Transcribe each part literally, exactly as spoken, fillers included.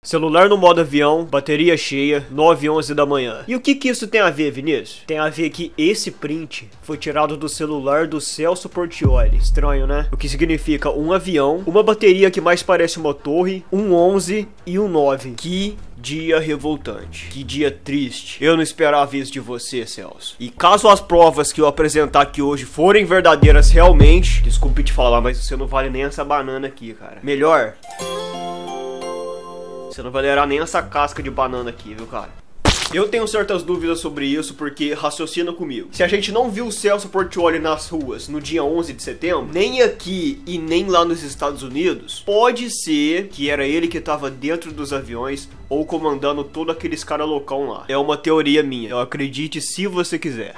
Celular no modo avião, bateria cheia, nove e onze da manhã. E o que que isso tem a ver, Vinícius? Tem a ver que esse print foi tirado do celular do Celso Portiolli. Estranho, né? O que significa um avião, uma bateria que mais parece uma torre, um onze e um nove. Que dia revoltante. Que dia triste. Eu não esperava isso de você, Celso. E caso as provas que eu apresentar aqui hoje forem verdadeiras realmente, desculpe te falar, mas você não vale nem essa banana aqui, cara. Melhor... Você não vai ler nem essa casca de banana aqui, viu, cara? Eu tenho certas dúvidas sobre isso, porque raciocina comigo. Se a gente não viu o Celso Portiolli nas ruas no dia onze de setembro, nem aqui e nem lá nos Estados Unidos, pode ser que era ele que tava dentro dos aviões ou comandando todo aqueles caras loucão lá. É uma teoria minha, eu acredite se você quiser.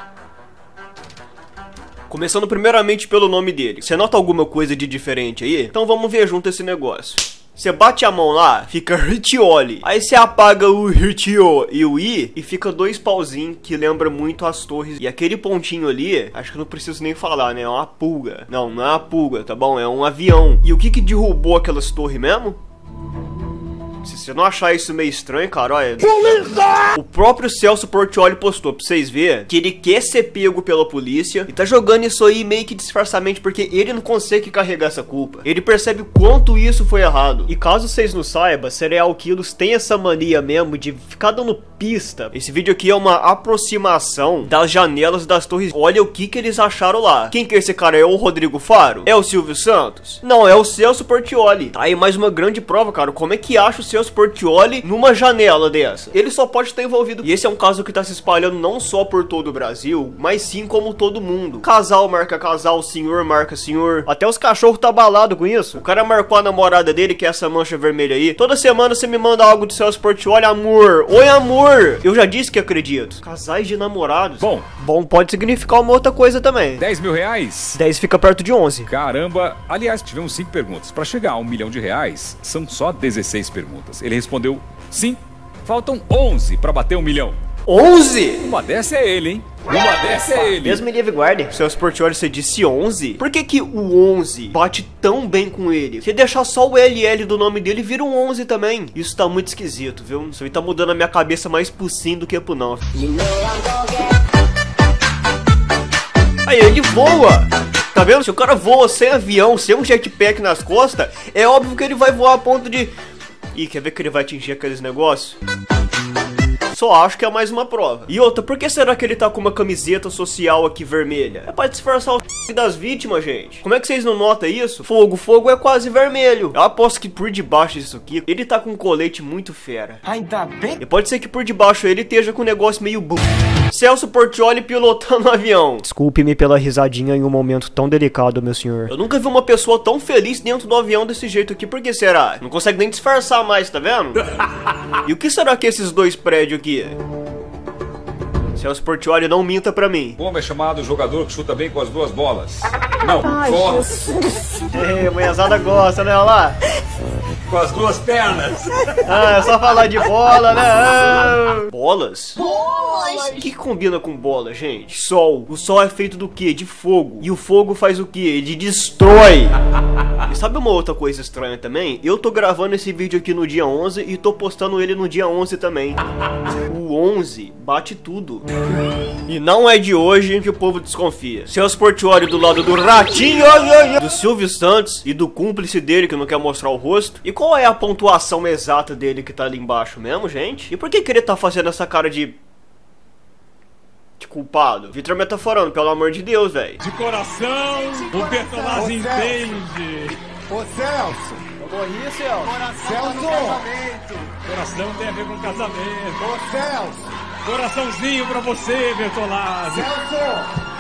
Começando primeiramente pelo nome dele. Você nota alguma coisa de diferente aí? Então vamos ver junto esse negócio. Você bate a mão lá, fica Hirtioli. Aí você apaga o Hirtio e o I e fica dois pauzinhos que lembra muito as torres. E aquele pontinho ali, acho que eu não preciso nem falar, né? É uma pulga. Não, não é uma pulga, tá bom? É um avião. E o que que derrubou aquelas torres mesmo? Se você não achar isso meio estranho, cara, olha... O próprio Celso Portiolli postou pra vocês verem que ele quer ser pego pela polícia e tá jogando isso aí meio que disfarçadamente porque ele não consegue carregar essa culpa. Ele percebe quanto isso foi errado. E caso vocês não saibam, serial killers tem essa mania mesmo de ficar dando pista. Esse vídeo aqui é uma aproximação das janelas das torres. Olha o que que eles acharam lá. Quem que é esse cara? É o Rodrigo Faro? É o Silvio Santos? Não, é o Celso Portiolli. Tá aí mais uma grande prova, cara. Como é que acha o Celso Portiolli numa janela dessa? Ele só pode estar envolvido. E esse é um caso que tá se espalhando não só por todo o Brasil, mas sim como todo mundo. Casal marca casal, senhor marca senhor. Até os cachorros tá abalado com isso. O cara marcou a namorada dele, que é essa mancha vermelha aí. Toda semana você me manda algo do Celso Portiolli, amor. Oi, amor. Eu já disse que acredito. Casais de namorados. Bom. Bom pode significar uma outra coisa também. dez mil reais? dez fica perto de onze. Caramba. Aliás, tivemos cinco perguntas. Pra chegar a um milhão de reais, são só dezesseis perguntas. Ele respondeu sim. Faltam onze pra bater um milhão. onze? Uma dessa é ele, hein? Uma dessa é ele. Deus me livre, guarde. Celso Portiolli, você disse onze? Por que que o onze bate tão bem com ele? Se deixar só o L L do nome dele, vira um onze também. Isso tá muito esquisito, viu? Isso aí tá mudando a minha cabeça mais pro sim do que pro não. Aí, ele voa. Tá vendo? Se o cara voa sem avião, sem um jetpack nas costas, é óbvio que ele vai voar a ponto de... Ih, quer ver que ele vai atingir aqueles negócios? Só acho que é mais uma prova. E outra, por que será que ele tá com uma camiseta social aqui vermelha? É pra disfarçar o das vítimas, gente. Como é que vocês não notam isso? Fogo, fogo é quase vermelho. Eu aposto que por debaixo disso aqui, ele tá com um colete muito fera. Ainda bem. E pode ser que por debaixo ele esteja com um negócio meio bu... Celso Portiolli pilotando um avião. Desculpe-me pela risadinha em um momento tão delicado, meu senhor. Eu nunca vi uma pessoa tão feliz dentro do avião desse jeito aqui. Por que será? Não consegue nem disfarçar mais, tá vendo? E o que será que esses dois prédios aqui? Celso Portiolli, não minta pra mim. Como é chamado o jogador que chuta bem com as duas bolas? Não, bola. Ei, mulherzada gosta, né? Olha lá. Com as duas pernas. Ah, é só falar de bola, né? Ah. Bolas? Bolas! O que combina com bola, gente? Sol. O sol é feito do quê? De fogo. E o fogo faz o quê? Ele destrói. E sabe uma outra coisa estranha também? Eu tô gravando esse vídeo aqui no dia onze e tô postando ele no dia onze também. O onze bate tudo. E não é de hoje que o povo desconfia. Celso Portiolli do lado do ratinho, do Silvio Santos e do cúmplice dele que não quer mostrar o rosto. E qual é a pontuação exata dele que tá ali embaixo mesmo, gente? E por que que ele tá fazendo essa cara de... de culpado? Vitor metaforando, pelo amor de Deus, velho. De coração, o Bertolazzi entende. Ô Celso! Eu morri, Celso. Celso! Coração tem a ver com casamento. Ô Celso! Coraçãozinho pra você, Bertolazzi. Celso!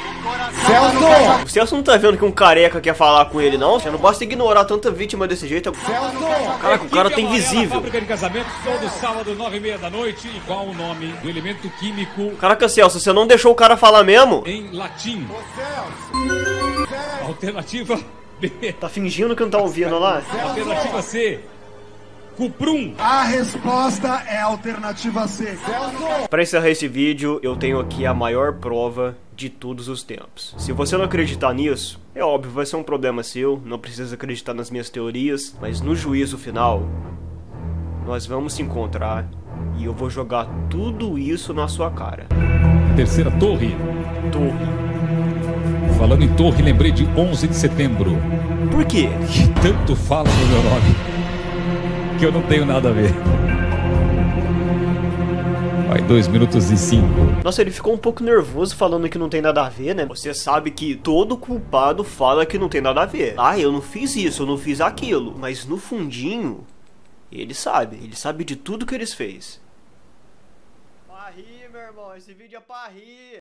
Celso! O Celso não tá vendo que um careca quer falar com ele, não? Você não basta ignorar tanta vítima desse jeito. Celso! Caraca, o cara tá invisível. Fábrica de casamento, todo sábado, nove e meia da noite, igual o nome do elemento químico. Caraca, Celso, você não deixou o cara falar mesmo? Em latim. Ô Celso! Celso! Alternativa B. Tá fingindo que não tá ouvindo lá? Alternativa C. Cuprum. A resposta é a alternativa C. Celso! Pra encerrar esse vídeo, eu tenho aqui a maior prova de todos os tempos. Se você não acreditar nisso, é óbvio, vai ser um problema seu, não precisa acreditar nas minhas teorias, mas no juízo final, Nós vamos se encontrar e eu vou jogar tudo isso na sua cara. Terceira torre. Torre. Falando em torre, lembrei de onze de setembro. Por quê? Que tanto fala no meu nome que eu não tenho nada a ver. Vai, dois minutos e cinco. Nossa, ele ficou um pouco nervoso falando que não tem nada a ver, né? Você sabe que todo culpado fala que não tem nada a ver. Ah, eu não fiz isso, eu não fiz aquilo. Mas no fundinho, ele sabe. Ele sabe de tudo que eles fez. Pra rir, meu irmão. Esse vídeo é pra rir.